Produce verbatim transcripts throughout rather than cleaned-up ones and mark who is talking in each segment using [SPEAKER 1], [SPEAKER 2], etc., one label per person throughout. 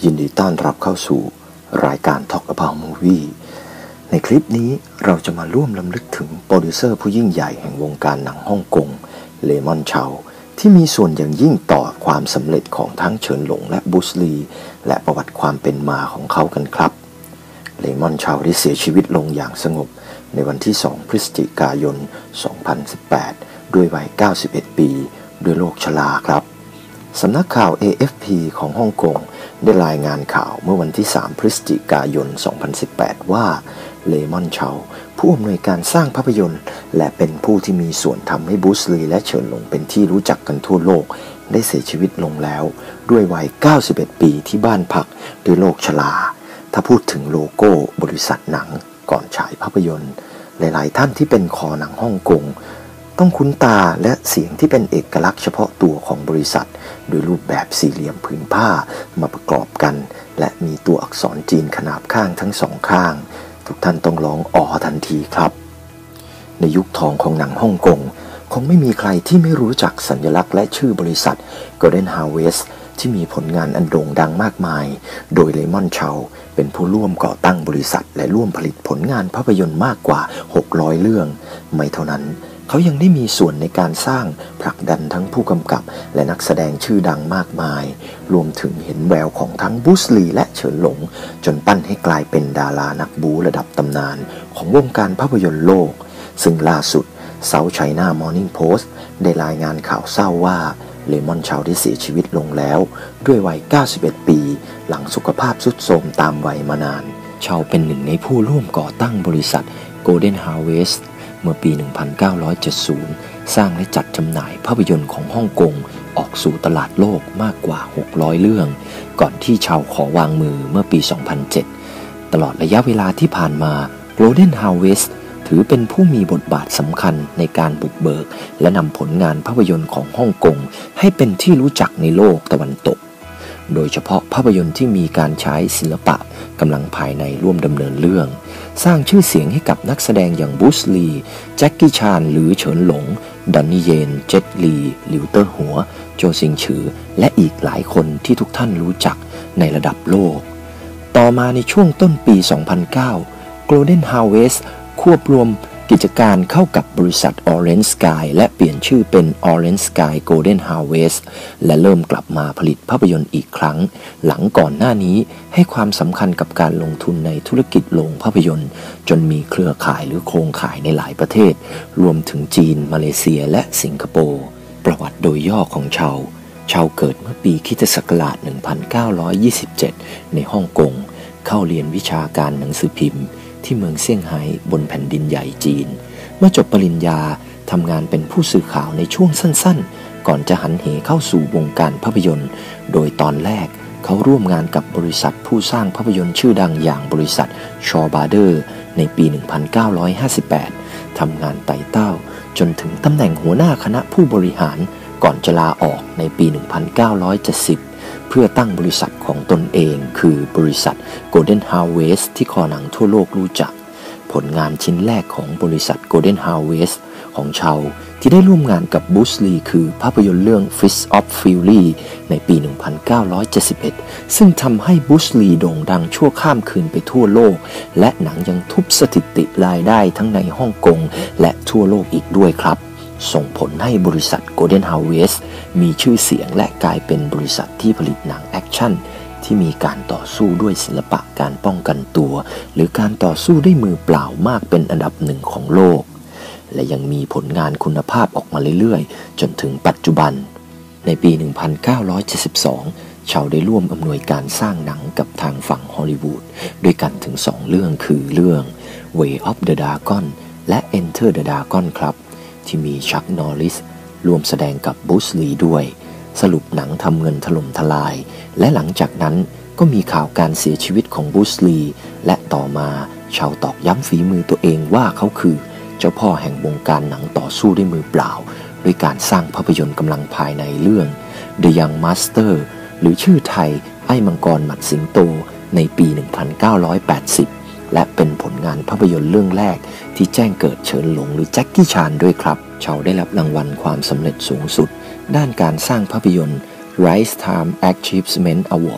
[SPEAKER 1] ยินดีต้อนรับเข้าสู่รายการ Talk About Movie ในคลิปนี้เราจะมาร่วมรำลึกถึงโปรดิวเซอร์ผู้ยิ่งใหญ่แห่งวงการหนังฮ่องกงเลมอนเชาที่มีส่วนอย่างยิ่งต่อความสำเร็จของทั้งเฉินหลงและบูสลีและประวัติความเป็นมาของเขากันครับเลมอนเชาได้เสียชีวิตลงอย่างสงบในวันที่สองพฤศจิกายนสองพันสิบแปดด้วยวัยเก้าสิบเอ็ดปีด้วยโรคชราครับสำนักข่าว เอ เอฟ พี ของฮ่องกงได้รายงานข่าวเมื่อวันที่สามพฤศจิกายนสองพันสิบแปดว่าเลมอนเชาผู้อำนวยการสร้างภาพยนตร์และเป็นผู้ที่มีส่วนทำให้บูสลีและเฉินหลงเป็นที่รู้จักกันทั่วโลกได้เสียชีวิตลงแล้วด้วยวัยเก้าสิบเอ็ดปีที่บ้านพักด้วยโรคชราถ้าพูดถึงโลโก้บริษัทหนังก่อนฉายภาพยนตร์หลายๆท่านที่เป็นคอหนังฮ่องกงต้องคุ้นตาและเสียงที่เป็นเอกลักษณ์เฉพาะตัวของบริษัทโดยรูปแบบสี่เหลี่ยมผืนผ้ามาประกอบกันและมีตัวอักษรจีนขนาบข้างทั้งสองข้างทุกท่านต้องร้องอ๋อทันทีครับในยุคทองของหนังฮ่องกงคงไม่มีใครที่ไม่รู้จักสัญลักษณ์และชื่อบริษัท Golden Harvest ที่มีผลงานอันโด่งดังมากมายโดยเลมอนเชาเป็นผู้ร่วมก่อตั้งบริษัทและร่วมผลิตผลงานภาพยนตร์มากกว่าหกร้อยเรื่องไม่เท่านั้นเขายังได้มีส่วนในการสร้างผลักดันทั้งผู้กำกับและนักแสดงชื่อดังมากมายรวมถึงเห็นแววของทั้งบูสลีและเฉินหลงจนปั้นให้กลายเป็นดารานักบู๊ระดับตำนานของวงการภาพยนตร์โลกซึ่งล่าสุด South China Morning Post ได้รายงานข่าวเศร้าว่าเลมอนเชาได้เสียชีวิตลงแล้วด้วยวัยเก้าสิบเอ็ดปีหลังสุขภาพทรุดโทรมตามวัยมานานเชาเป็นหนึ่งในผู้ร่วมก่อตั้งบริษัท Golden Harvestเมื่อปี หนึ่งพันเก้าร้อยเจ็ดสิบ สร้างและจัดจำหน่ายภาพยนตร์ของฮ่องกงออกสู่ตลาดโลกมากกว่าหกร้อยเรื่องก่อนที่เชาขอวางมือเมื่อปี สองพันเจ็ด ตลอดระยะเวลาที่ผ่านมา Golden Harvest ถือเป็นผู้มีบทบาทสำคัญในการบุกเบิกและนำผลงานภาพยนตร์ของฮ่องกงให้เป็นที่รู้จักในโลกตะวันตกโดยเฉพาะภาพยนตร์ที่มีการใช้ศิลปะกำลังภายในร่วมดำเนินเรื่องสร้างชื่อเสียงให้กับนักแสดงอย่างบูสลีแจ็คกี้ชานหรือเฉินหลงดอนนี่เยนเจ็ตลีหลิวเตอร์หัวโจซิงฉือและอีกหลายคนที่ทุกท่านรู้จักในระดับโลกต่อมาในช่วงต้นปี สองพันเก้า Golden Harvest ควบรวมกิจการเข้ากับบริษัท Orange Sky และเปลี่ยนชื่อเป็น Orange Sky Golden Harvest และเริ่มกลับมาผลิตภาพยนตร์อีกครั้งหลังก่อนหน้านี้ให้ความสำคัญกับการลงทุนในธุรกิจโรงภาพยนตร์จนมีเครือข่ายหรือโครงข่ายในหลายประเทศรวมถึงจีนมาเลเซียและสิงคโปร์ประวัติโดยย่อของเชาเชาเกิดเมื่อปีคริสตศักราช หนึ่งพันเก้าร้อยยี่สิบเจ็ด ในฮ่องกงเข้าเรียนวิชาการหนังสือพิมพ์ที่เมืองเซี่ยงไฮ้บนแผ่นดินใหญ่จีนเมื่อจบปริญญาทำงานเป็นผู้สื่อข่าวในช่วงสั้นๆก่อนจะหันเหเข้าสู่วงการภาพยนตร์โดยตอนแรกเขาร่วมงานกับบริษัทผู้สร้างภาพยนตร์ชื่อดังอย่างบริษัทชอบาร์เดอร์ในปี หนึ่งพันเก้าร้อยห้าสิบแปด ทำงานไต่เต้าจนถึงตำแหน่งหัวหน้าคณะผู้บริหารก่อนจะลาออกในปี หนึ่งพันเก้าร้อยเจ็ดสิบ เพื่อตั้งบริษัทของตนเองคือบริษัท Golden Harvest ที่คอหนังทั่วโลกรู้จักผลงานชิ้นแรกของบริษัท Golden Harvest ของเชาที่ได้ร่วมงานกับบูสลีคือภาพยนตร์เรื่อง Fist of Fury ในปี หนึ่งพันเก้าร้อยเจ็ดสิบเอ็ด ซึ่งทำให้บูสลีโด่งดังชั่วข้ามคืนไปทั่วโลกและหนังยังทุบสถิติรายได้ทั้งในฮ่องกงและทั่วโลกอีกด้วยครับส่งผลให้บริษัท Golden Harvest มีชื่อเสียงและกลายเป็นบริษัทที่ผลิตหนังแอคชั่นที่มีการต่อสู้ด้วยศิลปะการป้องกันตัวหรือการต่อสู้ด้วยมือเปล่ามากเป็นอันดับหนึ่งของโลกและยังมีผลงานคุณภาพออกมาเรื่อยๆจนถึงปัจจุบันในปี หนึ่งพันเก้าร้อยเจ็ดสิบสอง เชาได้ร่วมอำนวยการสร้างหนังกับทางฝั่งฮอลลีวูดด้วยกันถึงสองเรื่องคือเรื่อง Way of the Dragon และ Enter the Dragon ครับที่มีชักนอริสร่วมแสดงกับบูสลีด้วยสรุปหนังทำเงินถล่มทลายและหลังจากนั้นก็มีข่าวการเสียชีวิตของบูสลีและต่อมาเชาตอกย้ำฝีมือตัวเองว่าเขาคือเจ้าพ่อแห่งวงการหนังต่อสู้ด้วยมือเปล่าด้วยการสร้างภาพยนตร์กำลังภายในเรื่อง The Young Master หรือชื่อไทยไอ้มังกรหมัดสิงโตในปี หนึ่งพันเก้าร้อยแปดสิบ และเป็นผลงานภาพยนตร์เรื่องแรกที่แจ้งเกิดเฉินหลงหรือแจ็คกี้ชานด้วยครับเชาได้รับรางวัลความสำเร็จสูงสุดด้านการสร้างภาพยนตร์ Rise Time Achievement Award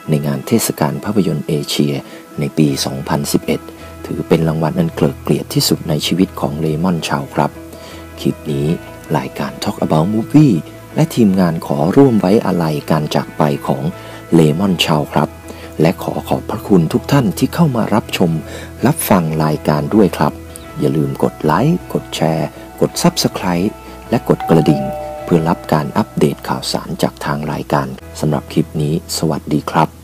[SPEAKER 1] ในงานเทศกาลภาพยนตร์เอเชียในปี สองพันสิบเอ็ด ถือเป็นรางวัลอันเกลิกเกลียดที่สุดในชีวิตของเลมอนชาวครับคลิปนี้รายการ Talk About Movie และทีมงานขอร่วมไว้อาลัยการจากไปของเลมอนชาวครับและขอขอบพระคุณทุกท่านที่เข้ามารับชมรับฟังรายการด้วยครับอย่าลืมกดไลค์กดแชร์กด ซับสไครบ์ และกดกระดิ่งเพื่อรับการอัปเดตข่าวสารจากทางรายการสำหรับคลิปนี้สวัสดีครับ